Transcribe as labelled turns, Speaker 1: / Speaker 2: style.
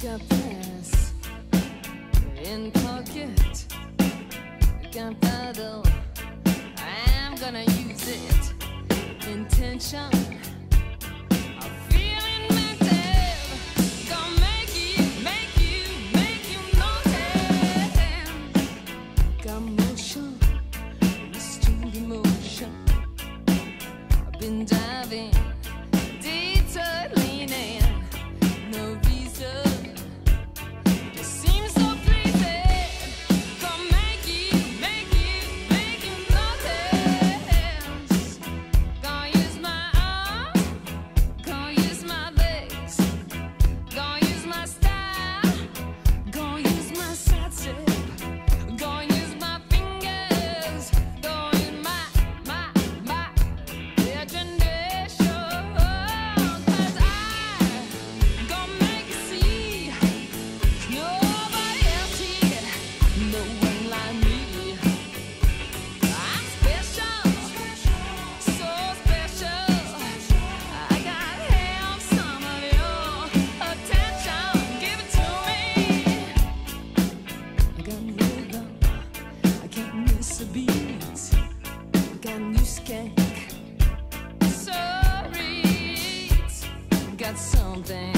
Speaker 1: Got this in pocket, got paddle, I'm gonna use it. Intention of feeling mental, gonna make you notice. Got motion, restrained emotion. I've been diving, detour leaning, no reason. Just seems so pleasing. Gonna make you notice. Gonna use my arms, gonna use my legs, gonna use my style, gonna use my side step, gonna use my fingers, gonna use my imagination. 'Cause I gonna make you see nobody else here, no one like me. I'm special, so special. I gotta have some of your attention. Give it to me. I got rhythm, I can't miss a beat. I got new skank, sorry, got something